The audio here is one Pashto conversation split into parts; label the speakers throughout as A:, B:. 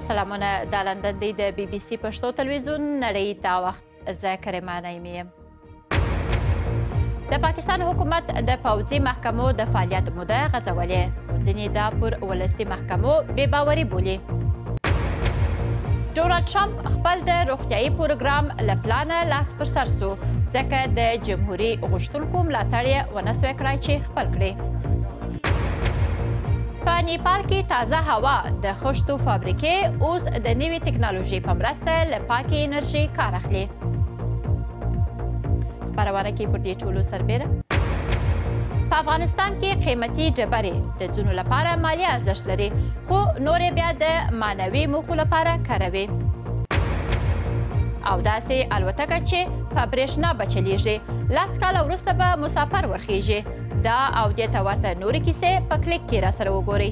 A: سلامونه د لندن دی د بي بي سي پښتو تلویزیون نړۍ دا وخت زه کریمه نعیمي یم. د پاکستان حکومت د پوځي محکمو د فعالیت موده غځولې، خو ځینې دا پر ولسي محکمو بې باوري بولي. ډونالډ ټرمپ خپل د روغتیایي پروګرام له پلانه لاس پر سر سو، ځکه د جمهوري غوښتونکو ملاتړ یې ونه سوی کړی چې خپل کړي. په نیپال کې تازه هوا د خښتو فابریکې اوس د نوې ټکنالوژۍ په مرسته له پاکې انرژۍ کار اخلي. خپرونه کې پر دې ټولو سربیره په افغانستان کې قیمتي ډبرې د ځینو لپاره مالي ارزښت لري، خو نورې بیا د معنوي موخو لپاره کاروي. او داسې الوتکه چې په برېښنا به چلیږي، 10 کاله وروسته به مسافر ورخیږي. دا او دې ته ورته نورې کیسې په کلیک کې راسره وګورئ.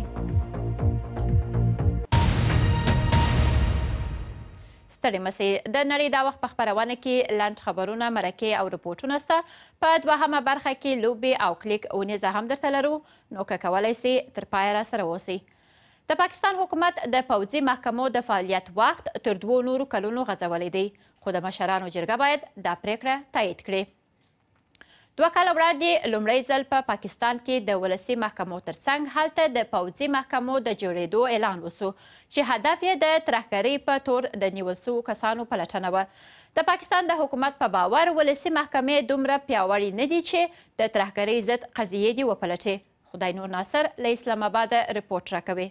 A: ستړي مسئ، د نړۍ دا وخت په خپرونه کې لنډ خبرونه، مرکې او رپورټونه شته. په دوهمه برخه کې لوبې او کلیک اونیزه هم درته لرو، نو که کولی سئ تر پایه راسره اوسئ. د پاکستان حکومت د پوځي محکمو د فعالیت وخت تر 2 نورو کلونو غځولی دی، خو د مشرانو جرګه باید دا پریکړه تایید کړي. 2 کاله وړاندې لومړی ځل په پاکستان کې د ولسي محکمو ترڅنګ هلته د پوځي محکمو د جوړېدو اعلان وسو، چې هدف یې د ترهګرۍ په تور د نیول سوو کسانو پلټنه وه. د پاکستان د حکومت په باور ولسي محکمې دومره پیاوړې نه دي چې د ترهګرۍ ضد قضیې دې وپلټي. خدای نور ناصر له اسلام آباده رپورټ راکوي.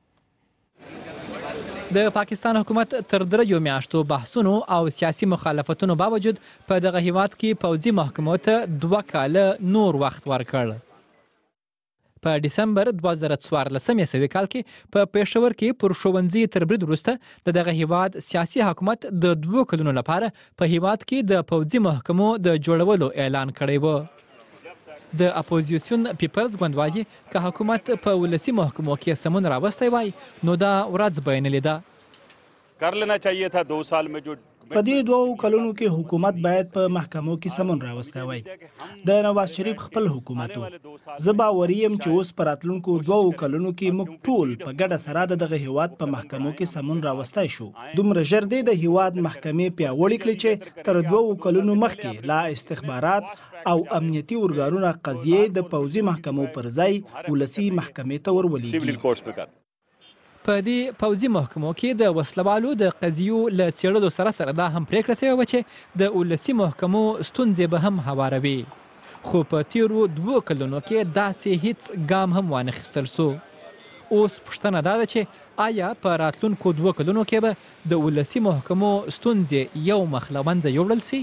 B: د پاکستان حکومت تر 3 میاشتو بحثونو او سیاسي مخالفتونو باوجود په دغه هیواد کې پوځي محکمو ته 2 کاله نور وخت ورکړ. په ډسمبر 2014 کال کې په پېښور کې پر ښوونځي تر برید وروسته د دغه هیواد سیاسي حکومت د 2 کلونو لپاره په هیواد کې د پوځي محکمو د جوړولو اعلان کړی و. د اپوزیسیون پیپلز ګوند وایي که حکومت په ولسي محکمو کې سمون راوستی وای نو دا ورځ به یې نه لیده.
C: کر لینا چاہیے تھا 2 سال میں جو
D: په دې 2 کلونو کې حکومت باید په محکمو کې سمون راوستی وای. د نواز شریف خپل حکومت و. زه باوري یم چې اوس په راتلونکو 2 کلونو کې موږ ټول په ګډه سره د دغه هیواد په محکمو کې سمون راوستی شو. دومره ژر دی د هیواد محکمې پیاوړې کړي چې تر 2 کلونو مخکې لا استخبارات او امنیتي ارګانونه قضیې د پوځي محکمو پر ځای ولسي محکمې ته ورولېږي.
B: په دې پوځي محکمو کې د وسلوالو د قضیو له څېړلو سره دا هم پریکړه شوې وه چې د ولسي محکمو ستونزې به هم هواروي، خو په تیرو 2 کلونو کې داسې هیڅ ګام هم وانخیستل سو. اوس پوښتنه دا ده چې آیا په راتلونکو 2 کلونو کې به د ولسي محکمو ستونزې یو مخ له منځه یوړل سي؟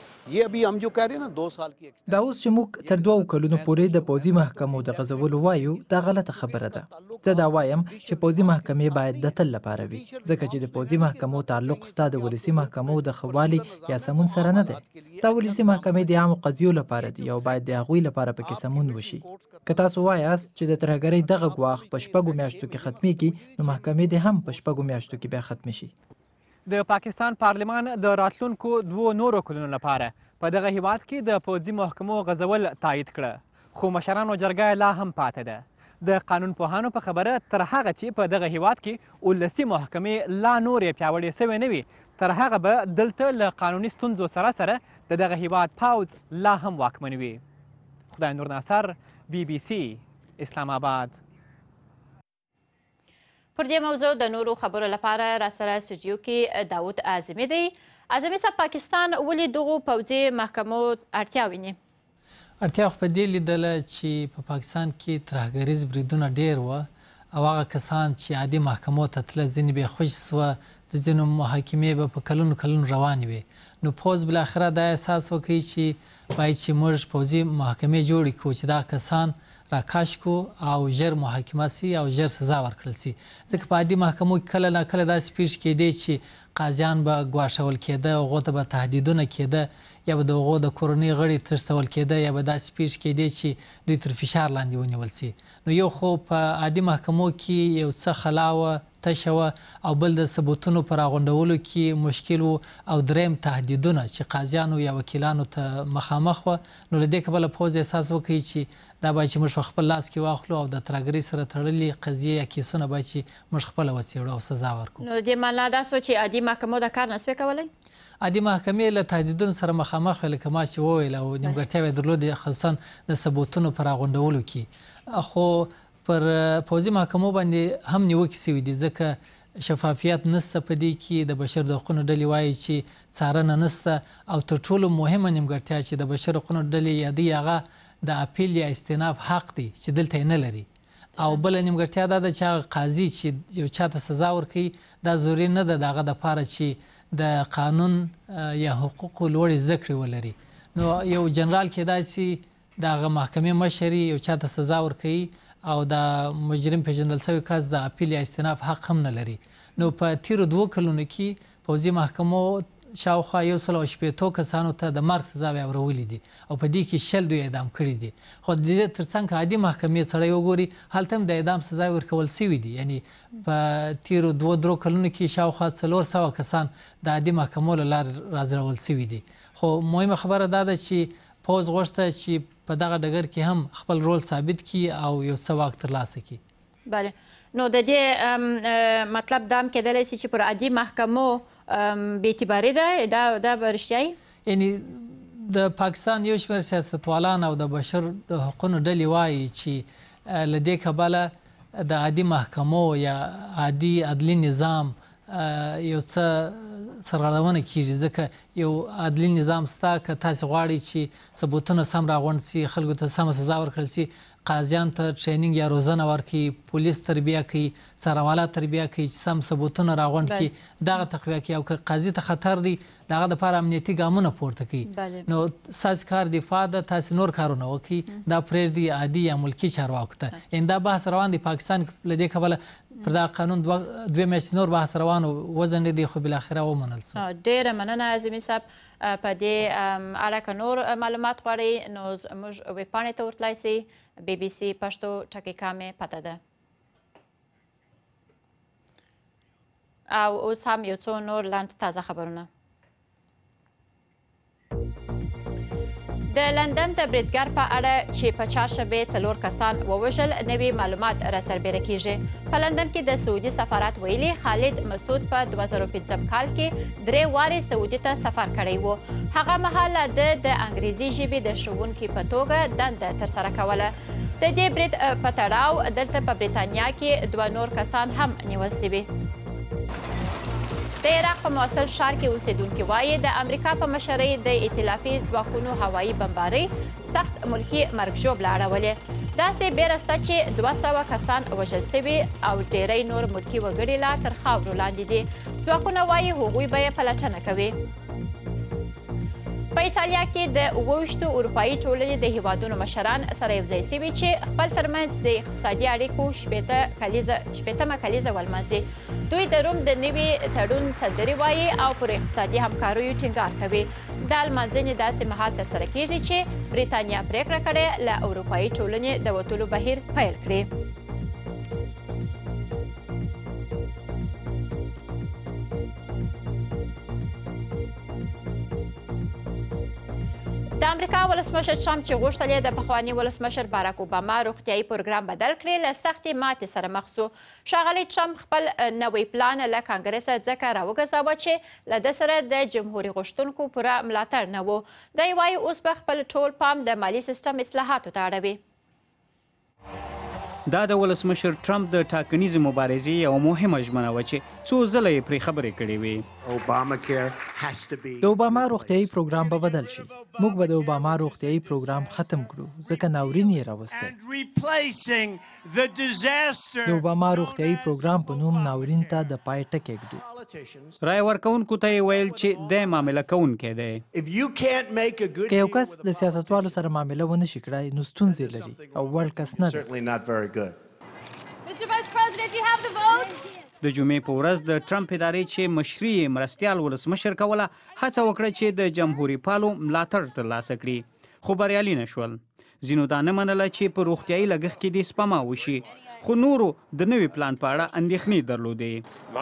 E: دا اوس چې موږ تر 2 کلونو پورې د پوځي محکمو د غځولو وایو دا غلطه خبره ده. زه دا وایم چې پوځي محکمې باید د تل لپاره وي، ځکه چې د پوځي محکمو تعلق ستا د ولسي محکمو د ښه والي یا سمون سره نه دی. ستا ولسي محکمې د عامو قضیو لپاره دي او باید د هغوی لپاره پکې سمون وشي. که تاسو وایاست چې د ترهګرۍ دغه ګواښ په 6 میاشتو کې ختمیږي، نو محکمې دې هم په 6 میاشتو کې بیا ختمې شي.
B: د پاکستان پارلمان د راتلونکو 2 نورو کلونو لپاره په دغه هیواد کې د پوځي محکمو غځول تایید کړه، خو مشرانو جرګه لا هم پاتې ده. د قانون پوهانو په خبره تر هغه چې په دغه هیواد کې ولسي محکمې لا نورې پیاوړې سوې نه وي، تر هغه به دلته له قانوني ستونزو سره سره د دغه هیواد پوځ لا هم واکمن وي. خدای نور ناصر، بي بي سي، اسلام آباد.
A: پر دې موضوع د نورو خبرو لپاره راسره سټوډیو کې داود اعظمي دی. اعظمي صاحب، پاکستان ولې دغو پوځي محکمو اړتیا ویني؟
F: اړتیا خو په دې لیدله چې په پاکستان کې ترهګریز بریدونه ډېر وه او هغه کسان چې عادي محکمو ته تله ځینې بې خوش سوه، د ځینو محاکمې به په کلونو روانې وې، نو پوځ بالاخره دا احساس وکړي چې باید چې موږ پوځي محکمې جوړې کړو چې دا کسان راکاش کو او ژر محاکمه سي او ژر سزا ورکړل سي. ځکه په عادي محکمو کې کله نا کله داسې پیښ کېدی چې قاضیان به ګواښول کېده، هغو ته به تهدیدونه کېده، یا به د هغو د کورنۍ غړي تښتول کېده، یا به داسې پیښ کېدی چې دوی تر فشار لاندې ونیول سي. نو یو خو په عادي محکمو کې یو څه خلا وه تشه وه او بل د ثبوتونو په راغونډولو کې مشکل و او دریم تهدیدونه چې قاضیانو یا وکیلانو ته مخامخ وه نو له دې کبله پوځ احساس وکړي چې دا باید چې موږ په خپل لاس کې واخلو او د ترهګرۍ سره تړلي قضیې یا کیسونه باید چې موږ خپله وڅېړو او سزا ورکړو.
A: نو دې معنا دا سوه چې عادي محکمو دا کار نسوې کولی؟
F: عادي محکمې له تهدیدونو سره مخامخ وې لکه ما چې وویل او نیمګړتیاوې درلودې خصوصا د ثبوتونو په راغونډولو کې خو پر پوځي محکمو باندې هم نیوکې سوي دي ځکه شفافیت نسته په دې کې د بشر د حقونو ډلې وایي چې څارنه نسته او تر ټولو مهمه نیمګړتیا چې د بشر حقونو ډلې یادوي هغه د اپیل یا استیناف حق دی چې دلته یې نه لري او بله نیمګړتیا دا ده چې هغه قاضي چې یو چا ته سزا ورکوي دا ضروري نه ده د هغه دپاره چې د قانون یا حقوقو لوړې زده کړې ولري. نو یو جنرال کیدای سي د هغه محکمې مشر یو چا ته سزا ورکوي او د مجرم پیژندل شوی کس د اپیل یا استیناف حق هم نه لري. نو په تیرو 2 کلونو کې پوځي محکمو شاوخوا 160 کسانو ته د مرګ سزاوې اورولې دي او په دې کې 60 دوی اعدام کړي دي. خو د دې ترڅنګ عادي محکمې سړی وګوري هلته هم د اعدام سزاوې ورکول سوي دي. یعنی په تیرو 2 کلونو کې شاوخوا 400 کسان د عادي محکمو له لارې رازرول سوي دي. خو مهمه خبره دا ده چې پوځ غوښته چې په دغه ډګر کې هم خپل رول ثابت کړي او یو څه واک ترلاسه کړي.
A: بله نو د دې مطلب دا هم کیدلی سي چې پر عادي محکمو بې اعتباري ده دا به رښتیا
F: یعنی د پاکستان یو شمېر سیاستوالان او د بشر د حقونو ډلې وایي چې له دې کبله د عادي محکمو یا عادي عدلي نظام یو څه سرغړونه کیږي ځکه یو عدلي نظام ستا که تاسې غواړئ چې ثبوتونه سم راغونډ سي خلکو ته سمه سزا ورکړل سي قاضیان ته ټریننګ یا روزنه ورکړي پولیس تربیه کوي څارنواله تربیه کوي چې سم ثبوتونه راغونډ کړي دغه تقویه کوي او که قاضي ته خطر دی د هغه دپاره امنیتي ګامونه پورته کوي. نو ستاسې کار دفاع ده تاسې نور کارونه وکړي دا پرېږدي عادي یا ملکي چارواکو ته. یعنې دا بحث روان دی پاکستان له دې کبله پر دغه قانون 2 میاشتې نور بحث روان و وځنډېدی خو بالاخره ومنل سو.
A: ډېره مننه عظیمي صاحب. په دې اړه که نور معلومات غواړئ نو زموږ ویبپاڼې ته ورتلای سئ BBC پښتو ټکي مې پته ده. او اوس هم یو څو نور لنډ تازه خبرونه. د لندن د بریدګر په اړه چې په چهارشنبې 4 کسان ووژل نوي معلومات راسربېره کیږي. په لندن کې د سعودي سفارت ویلي خالد مسعود په 2015 کال کې 3 وارې سعودي ته سفر کړی و. هغه مهال د انګریزي ژبې د ښوونکي په توګه دنده ترسره کوله. د دې برید په تړاو دلته په بریتانیا کې 2 نور کسان هم نیول شوي. د عراق په موصل ښار کې اوسیدونکي وایي د امریکا په مشرۍ د ائتلافي ځواکونو هوایي بمبارۍ سخت ملکي مرګ ژوبله اړولې. داسې بیره شته چې 200 کسان وژل شوي او ډیری نور ملکي وګړي لا تر خاورو لاندې دي. ځواکونه وایي هغوی به یې پلټنه کوي. په ایټالیا کې د 28 اروپایي ټولنې د هیوادونو مشران سره یوځای شوي چې خپل ترمنځ د اقتصادي اړیکو 80مه کلیزه ولمانځي. دوی د روم د نوي تړون سندرې وایي او پر اقتصادي همکاریو ټینګار کوي. دا لمانځنې داسې مهال ترسره کیږي چې بریتانیا پریکړه کړې له اروپایي ټولنې د وتلو بهیر پیل کړي. د امریکا ولسمشر ټرمپ چې غوښتل یې د پخواني ولسمشر باراک اوباما روغتیایي پروګرام بدل کړي له سختې ماتې سره مخ شو. ښاغلی ټرمپ خپل نوی پلان له کانګرسه ځکه راوګرځاوه چې له ده سره د جمهوري غوښتونکو پوره ملاتړ نه و. دی وایي اوس به خپل ټول پام د مالي سیستم اصلاحاتو ته اړوي.
G: دا د ولسمشر ټرمپ د ټاکنیزې مبارزې یوه مهمه ژمنه وه چې څو ځله یې پرې خبرې کړې وې.
E: د اوباما روغتیایي پروګرام به بدل شي. موږ به د اوباما روغتیایي پروګرام ختم کړو ځکه ناورین یې راوستی. د اوباما روغتیایي پروګرام په نوم ناورین ته د پای ټکی ږدو.
G: رایه ورکوونکو ته یې ویل چې دی معامله کوونکی دی.
E: که یو کس د سیاستوالو سره معامله ونه شي کړای نو ستونزې لري او وړ کس نه دی.
G: د جمعې په ورځ د ټرمپ ادارې چې مشري یې مرستیال ولسمشر کوله هڅه وکړه چې د جمهوري پالو ملاتړ ترلاسه کړي خو بریالي نه شول. ځینو دا نه منله چې په روغتیایي لګښت کې دې سپما وشي، خو نورو د نوي پلان په اړه اندېښنې درلودې.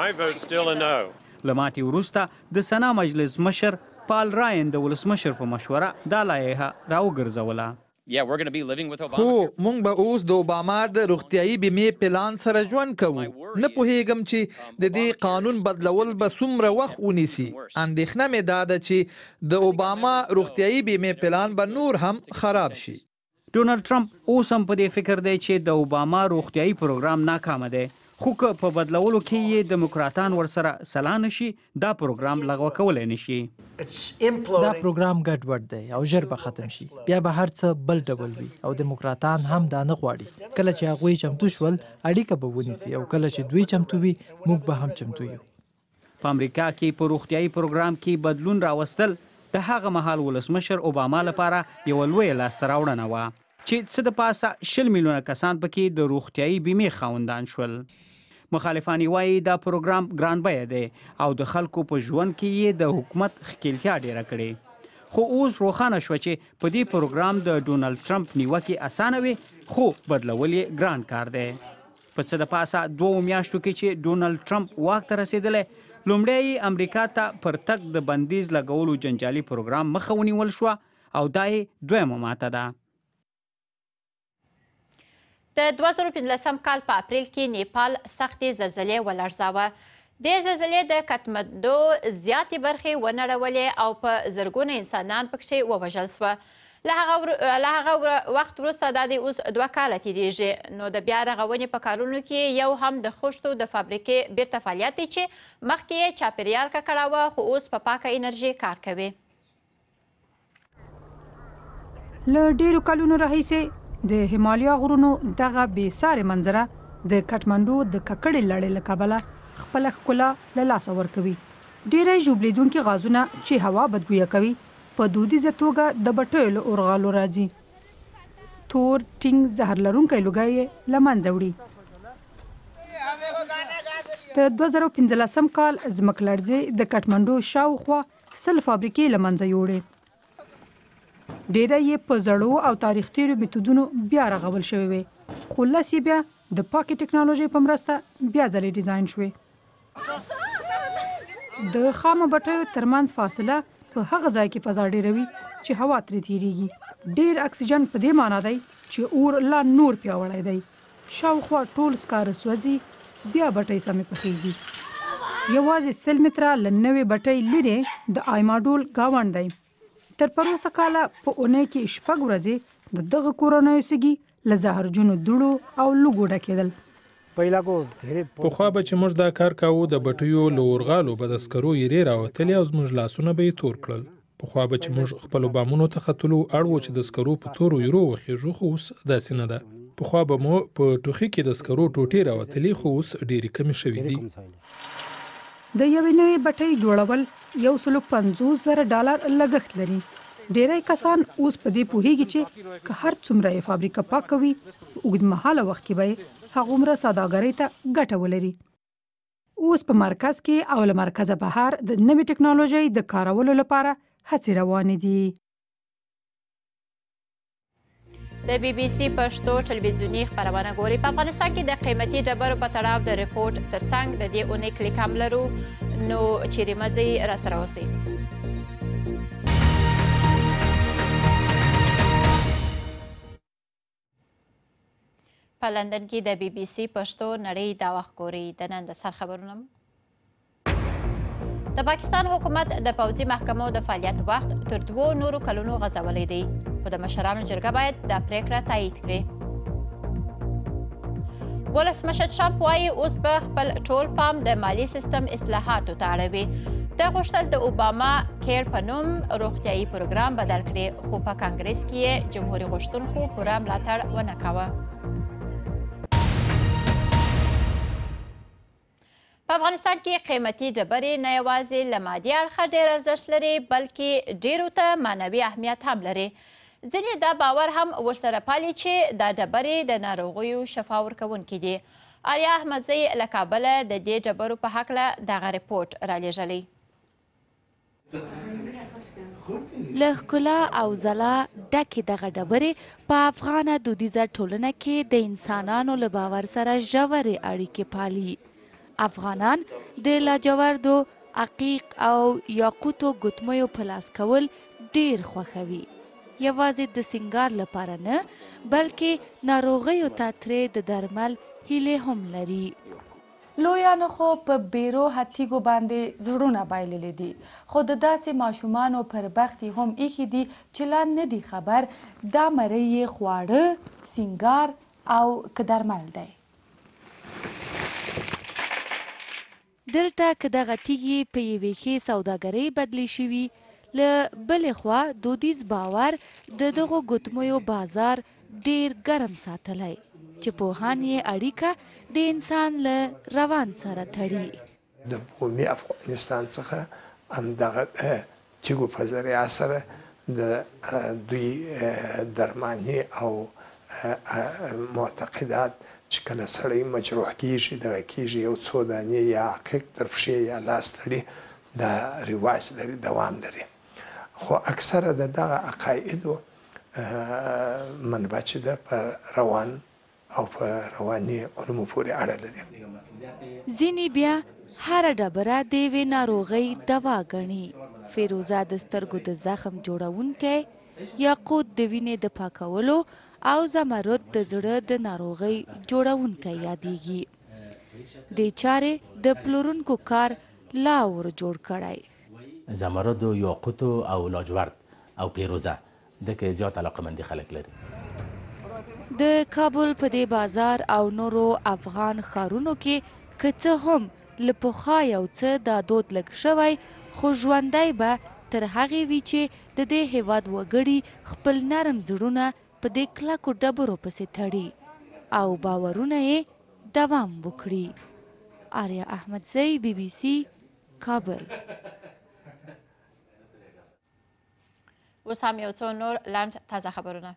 G: له ماتې وروسته د سنا مجلس مشر پال راین د ولسمشر په مشوره دا لایحه راوګرځوله.
H: هو موږ به اوس د اوباما د روغتیایي بیمې پلان سره ژوند کوو. نه پوهیږم چې د دې قانون بدلول به څومره وخت ونیسي. اندېښنه مې دا ده چې د اوباما روغتیایي بیمې پلان به نور هم خراب شي.
G: ډونالډ ټرمپ اوس هم په دې فکر دی چې د اوباما روغتیایي پروګرام ناکامه دی، خو که په بدلولو کې یې دیموکراتان ورسره سلا نشي دا پروګرام لغوه کولی نشي.
E: دا پروګرام ګډوډ دی او ژر به ختم شي. بیا به هر څه بل ډول وي او دیموکراتان هم دا نه غواړي. کله چې هغوی چمتو شول اړیکه به ونیسي او کله چې دوی چمتو وي موږ به هم چمتو یو.
G: په امریکا کې په روغتیایي پروګرام کې بدلون راوستل د هغه مهال ولسمشر اوباما لپاره یوه لویه لاسته راوړنه وه چې څه د پاسه 20 میلیونه کسان پکې د روغتیایي بیمې خاوندان شول. مخالفان وایي دا پروګرام ګران بیه دی او د خلکو په ژوند کې یې د حکومت ښکیلتیا ډیره کړې. خو اوس روښانه شوه چې په دې پروګرام د ډونالډ ټرمپ نیوکې اسانه وي، خو بدلول یې ګران کار دی. په څه د پاسه 2 میاشتو کې چې ډونالډ ټرمپ واک ته رسېدلی، لومړی یې امریکا ته پر تګ د بندیز لګولو جنجالي پروګرام مخه ونیول شوه او دا یې دویمه ماته ده.
A: د 2015 کال په اپریل کې نیپال سختې زلزلې ولړزاوه. دې زلزلې د کټمنډو زیاتې برخې ونړولې او په زرګونه انسانان پکې ووژل سوه. له هغه وخت وروسته دا د اوس 2 کاله تېرېږي، نو د بیا رغونې په کارونو کې یو هم د خښتو د فابریکې بیرته فعالیت دی چې مخکې یې چاپېریال ککړاوه خو اوس په پاکه انرژي کار کوي.
I: له ډېرو کلونو راهیسې د هیمالیا غرونو دغه بې سارې منظره د کټمنډو د ککړې لړۍ له کبله خپله ښکلا له لاسه ورکوي. ډېری ژوبلېدونکي غازونه چې هوا بدبویه کوي په دودیزه توګه د بټیو له اورغالو راځي. تور ټینګ زهر لرونکی لوګی یې له منځه وړي. د 2015 کال ځمکلړزې د کټمنډو شاوخوا 100 فابریکې له منځه یوړې. ډېری یې په زړو او تاریخ تیرو میتودونو بیا رغول شوې وې، خو لس یې بیا د پاکې ټکنالوژۍ په مرسته بیا ځلې ډیزاین شوې. د خامو بټیو ترمنځ فاصله په هغه ځای کې فضا ډېروي چې هوا ترې تېرېږي. ډېر اکسیجن په دې معنا دی چې اور لا نور پیاوړی دی. شاوخوا ټول سکاره سوځي، بیا بټۍ سمې پخېږي. یوازې 100 متره له نوې بټۍ لرې د آیماډول ګاونډ دی. تر پروسه کاله په اونۍ کې 6 ورځې د دغه کورنیو سږي له زهرجنو دوړو او لوګو ډکېدل.
J: پخوا به چې موږ دا کار کاوه د بټیو له اورغالو به د سکرو یېرې راوتلې او زموږ لاسونه به یې تور کړل. پخوا به چې موږ خپلو بامونو ته ختلو اړ و چې د سکرو په تورو یېرو وخېږو، خو اوس داسې نه ده. پخوا به مو په ټوخي کې د سکرو ټوټې راوتلې، خو اوس ډېرې کمې شوي دي.
I: د یوې نوې بټۍ جوړول $150,000 لګښت لري. ډېری کسان اوس په دې پوهېږي چې که هر څومره یې فابریکه پاکوي په اوږدمهاله وخت کې به یې هغومره سوداګرۍ ته ګټه ولري. اوس په مرکز کې او له مرکزه بهر د نوې ټکنالوژۍ د کارولو لپاره هڅې روانې دي.
A: د بي بي سي پښتو ټلویزیوني خپرونه ګوري. په افغانستان کې د قیمتي ډبرو په تړاو د ریپورټ ترڅنګ د دې اونۍ کلیک هم لرو، نو چیرې مه ځئ، راسره اوسئ. په لندن کې د بي بي سي پښتو نړۍ دا وخت ګوري. د نن د سر خبرونه د پاکستان حکومت د پوځي محکمو د فعالیت وخت تر 2 نورو کلونو غځولی دی، خو د مشرانو جرګه باید دا پریکړه تایید کړي. ولسمشر ټرمپ وایي اوس به خپل ټول پام د مالي سیستم اصلاحاتو ته اړوي. د غوښتل د اوباما کیر په نوم روغتیایي پروګرام بدل کړي، خو په کانګریس کې یې جمهوري غوښتونکو پوره ملاتړ ونه کوه. په افغانستان کې قیمتي ډبرې نه یوازې له مادي اړخه ډېر ارزښت لري، بلکې ډېرو ته معنوي اهمیت هم لري. ځینې دا باور هم ورسره پالي چې دا ډبرې د ناروغیو شفا ورکوونکي دي. آریا احمدزی له کابله د دې ډبرو په هکله دغه ریپورټ رالیږلی.
K: له ښکلا او ځلا ډکې دغه ډبرې په افغانه دودیزه ټولنه کې د انسانانو له باور سره ژورې اړیکې پالي. افغانان د لاجوردو، عقیق او یاقوتو ګوتمیو په لاس کول ډیر خوښوي. یوازې د سینګار لپاره نه بلکې ناروغیو ته ترې د درمل هیلې هم لري.
L: لویانو خو په بیرو هتیګو باندې زړونه بایللي دي، خو د داسې ماشومانو پر بخت یې هم ایښي دي چې لا نه دي خبر دا مرۍ یې خواړه، سینګار او که درمل دی.
K: دلته که دغه تیږې په یوې ښې سوداګرۍ بدلې شوي، له بلې خوا دودیز باور د دغو ګوتمیو بازار ډیر ګرم ساتلی چې پوهان یې اړیکه د انسان له روان سره تړي.
M: د بومي افغانستان څخه همدغه تیږو په ذریعه سره د دوی درماني او معتقدات چې کله سړی مجروح کیږي دغه کیږي یو څو دانې یا عقیق تر پښې یا لاس تړي، دا رواج لري، دوام لري. خو اکثره د دغه عقایدو منبع چې ده په روان او په رواني علومو پورې اړه لري.
K: ځینې بیا هره ډبره د یوې ناروغۍ دوا ګڼي. فیروزه د سترګو د زخم جوړونکی، یاقوت د وینې د پاکولو او زمرد د زړه د ناروغۍ جوړونکی یادیږي. دې چارې د پلورونکو کار لا ور جوړ کړی.
N: زمرد و یاقوت او لاجورد او پیروزه دغه زیات علاقمندي خلک لري.
K: د کابل په دې بازار او نورو افغان ښارونو کې که څه هم له پخوا یو څه دا دود لږ شوی، خو ژوندی به تر هغې وي چې د دې هیواد وګړي خپل نرم زړونه په دې کلکو ډبرو پسې تړي او باورونه یې دوام وکړي. آریا احمدزی، BBC کابل.
A: اوس هم یو څو نور لنډ تازه خبرونه.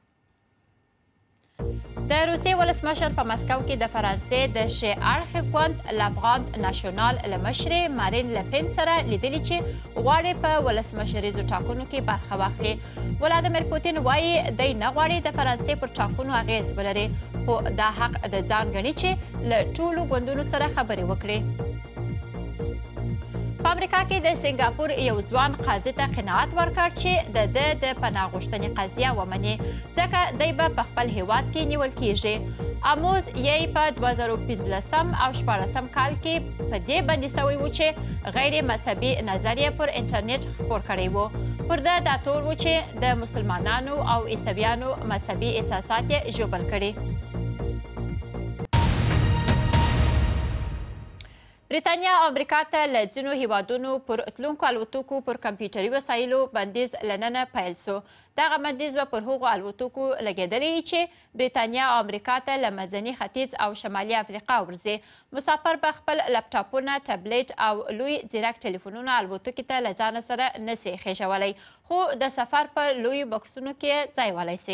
A: د روسیې ولسمشر په مسکو کې د فرانسې د ښي اړخې ګوند لافغاند ناشونال له مشرې مارین لپین سره لیدلي چې غواړي په ولسمشریزو ټاکنو کې برخه واخلي. ولادیمیر پوتین وایي دی نه غواړي د فرانسې پر ټاکنو اغیز ولري، خو دا حق د ځان ګڼي چې له ټولو ګوندونو سره خبرې وکړي. په امریکا کې د سنګاپور یو ځوان قاضي ته قناعت ورکړ چې د ده د پناه غوښتنې قضیه ومني، ځکه دی به په خپل هیواد کې نیول کیږي. اموز یې په 2015 او 14 کال کې په دې بندي سوی و چې غیر مذهبي نظریه پر انټرنیټ خپور کړی و. پر ده دا تور و چې د مسلمانانو او عیسویانو مذهبي احساسات یې ژوبل کړي. بریتانیا امریکا ته له ځینو هیوادونو پر تلونکو الوتکو پر کمپیوټري وسایلو بندیز له ننه پیل سو. دغه بندیز به پر هغو الوتکو لګېدلی چې بریتانیا امریکا ته له منځني ختیځ او شمالي افریقا ورځي. مسافر به خپل لپټاپونه، ټابلیټ او لوی ځیرک ټلیفونونه الوتکې ته له ځانه سره نسي خېژولی، خو د سفر په لویو بکسونو کې ځای ولی سي.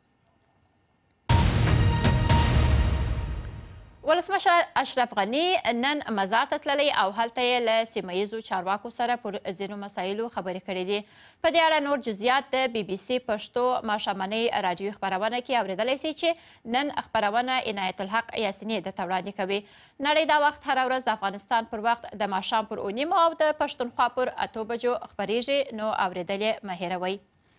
A: ولسمشر اشرف غني نن مزار ته تللی او هلته یې له سیمه ییزو چارواکو سره پر ځینو مسایلو خبرې کړې دي. په دې اړه نور جزئیات د BBC پښتو ماښامنۍ راډیو خپرونه کې اورېدلی سئ چې نن خپرونه عنایت الحق یاسینې درته وړاندې کوي. نړۍ دا وخت هره ورځ د افغانستان پر وخت د ماښام پر 9 او د پښتونخوا پر 8 بجو خپریږي، نو اورېدل یې مه هېروئ.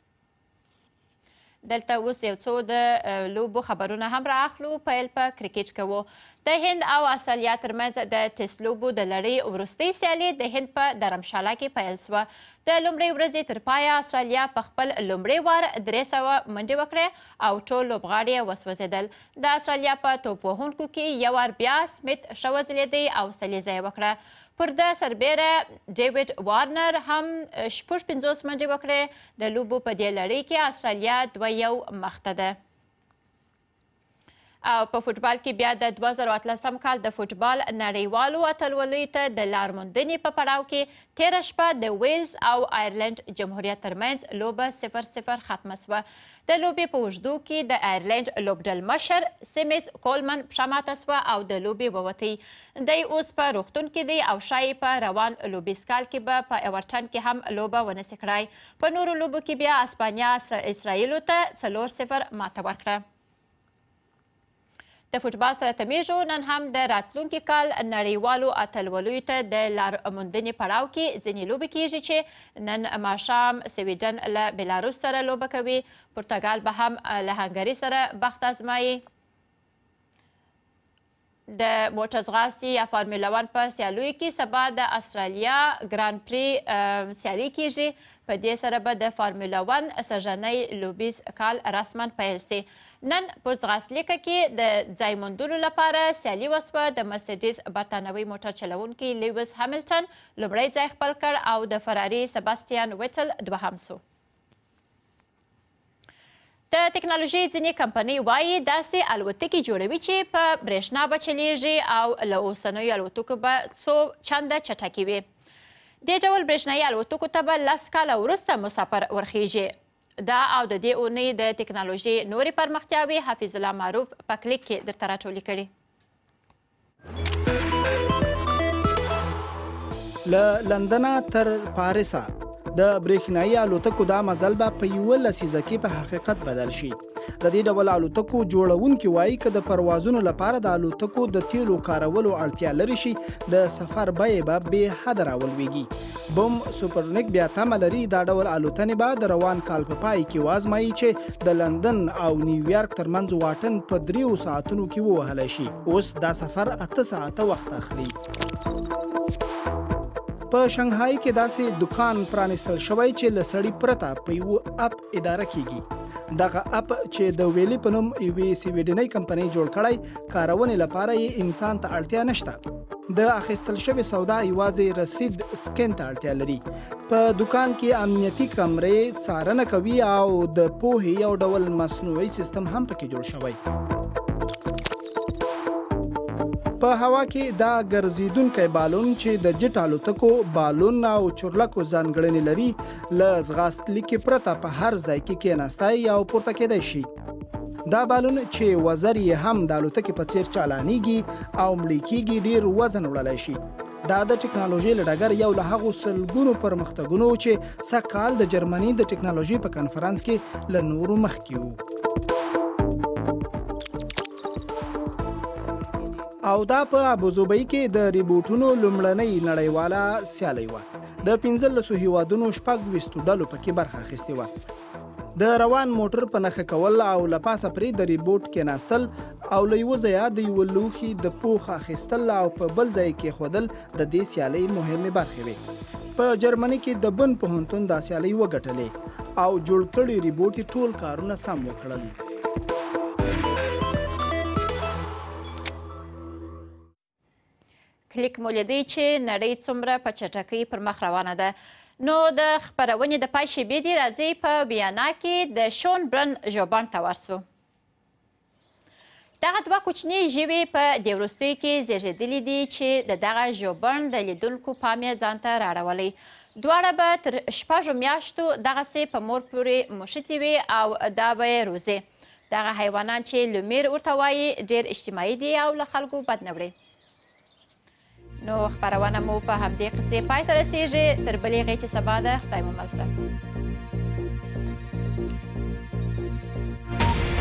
A: دلته اوس یو څو د لوبو خبرونه هم رااخلو. پیل په کرکټ کوو. د هند او استرالیا ترمنځ د ټیسټ لوبو د لړۍ وروستۍ سیالي د هند په درمشاله کې پیل سوه. د لومړۍ ورځې تر پایه استرالیا په خپل لومړۍ وار 300 منډې وکړې او ټول لوبغاړي یې وسوځېدل. د استرالیا په توپ وهونکو کې یو وار بیا سمیت ښه وځلېدی او سلیزه یې وکړه. پر د سربیره ډیوډ وارنر هم 56 منډې وکړې. د لوبو په دې لړۍ کې استرالیا 2-1 مخته ده. او په فوټبال کې بیا د 2018 کال د فوټبال نړیوالو اتلولیو ته د لارموندنې په پړاو کې تېره شپه د ویلز او آیرلنډ جمهوریت ترمنځ لوبه 0-0 ختمه شوه. د لوبې په اوږدو کې د آیرلنډ لوبډل مشر سیمیس کولمن پښه ماته شوه او د لوبې ووتی. دی اوس په روغتون کې دی او ښایي په روان لوبیز کال کې به په ایورټن کې هم لوبه ونسي کړای. په نورو لوبو کې بیا اسپانیا اسرائیلو ته 4-0 ماته ورکړه. د فوټبال سره تمیږو. نن هم د راتلونکي کال نړیوالو اتلولیو ته د لارموندنې پړاو کې ځینې لوبې کیږي چې نن ماښام سویډن له بلاروس سره لوبه کوي. پرتګال به هم له هنګري سره بخت ازمایي. د موټر ځغاستې یا فارمولا 1 په سیالیو کې سبا د استرالیا ګران پری سیالي کیږي. په دې سره به د فارمولا 1 سږنی لوبیز کال رسما پیل سي. نن پر ځغاستلیکه کې د ځای موندلو لپاره سیالي وسوه. د مرسیډیز برتانوي موټر چلوونکي لیویس همیلټن لومړی ځای خپل کړ او د فراري سباستیان ویټل دوهم سو. د ټکنالوژۍ ځینې کمپنۍ وایي داسې الوتکې جوړوي چې په برېښنا به چلیږي او له اوسنیو الوتکو به څو چنده چټکې وي. دې ډول برېښنایي الوتکو ته به 10 کاله وروسته مسافر ورخیږي. دا او د دې اونۍ د ټکنالوژۍ نورې پرمختیاوې حفیظ الله معروف په کلیک کې درته راټولې کړي.
D: له لندنه تر پاریسه د برېښنایي الوتکو دا مزل به په 11 لسیزه کې په حقیقت بدل شي. د دې ډول الوتکو جوړونکي وایي که د پروازونو لپاره د الوتکو د تیلو کارولو اړتیا لري شي د سفر بیې به بې حده راولویږي. بوم سوپرنیک بیا تمه لري دا ډول الوتنې به د روان کال په پای کې وازمایي چې د لندن او نیویارک ترمنځ واټن په 3 ساعتونو کې ووهلی شي. اوس دا سفر 8 ساعته وخت اخلي. په شنغهای کې داسې دکان پرانستل شوی چې له سړي پرته په یو اپ اداره کیږي. دغه اپ چې د ویلي په نوم یوې سویډنۍ کمپنۍ جوړ کړی کارونې لپاره یې انسان ته اړتیا نشته. د اخیستل شوې سودا یوازې رسید سکین ته اړتیا لري. په دکان کې امنیتي کمرې څارنه کوي او د پوهې یو ډول مصنوعي سیستم هم پکې جوړ شوی. په هوا کې دا ګرځیدونکی بالون چې د جټ الوتکو بالون او چورلکو ځانګړنې لري له ځغاستلیکې پرته په هر ځای کې کېناستی او پورته کېدی شي. دا بالون چې وزر یې هم د الوتکې په څیر چالانیږي او مړی کېږي ډیر وزن وړلی شي. دا د ټکنالوژۍ له ډګر یو له هغو سلګونو پرمختګونو چې سږکال د جرمني د ټکنالوژۍ په کنفرانس کې له نورو مخکې وو. او دا په ابوظبي کې د ریبوټونو لومړنۍ نړیواله سیالي وه. د 15 هیوادونو 26 ډلو پکې برخه اخیستې وه. د روان موټر په نښه کول او له پاسه پرې د ریبوټ کېناستل او له یوه ځایه د یوه لوښي د پوښ اخیستل او په بل ځای کې ښودل د دې سیالۍ مهمې برخې وې. په جرمني کې د بن پوهنتون دا سیالۍ وګټلې او جوړ کړي ریبوټ یې ټول کارونه سم وکړل.
A: کلیک مو لیدی چې نړۍ څومره په چټکۍ پر مخ روانه ده. نو د خپرونې د پای شیبې دې راځي په ویانا کې د شون برن ژوبڼ ته ورسو. دغه دوه کوچنۍ ژوې په دې وروستیو کې زیږېدلي دي چې د دغه ژوبڼ د لیدونکو پام یې ځان ته راړولی. دواړه به تر 6 میاشتو دغسې په مور پورې مښتې وي او دا به یې روزي. دغه حیوانات چې لومیر ورته وایي ډېر اجتماعي دي او له خلکو بد نه وړي. نو خپرونه مو په همدې قصې پای ته رسیږي. تر بلې غیچې سبا ده. خدای مو مل شه.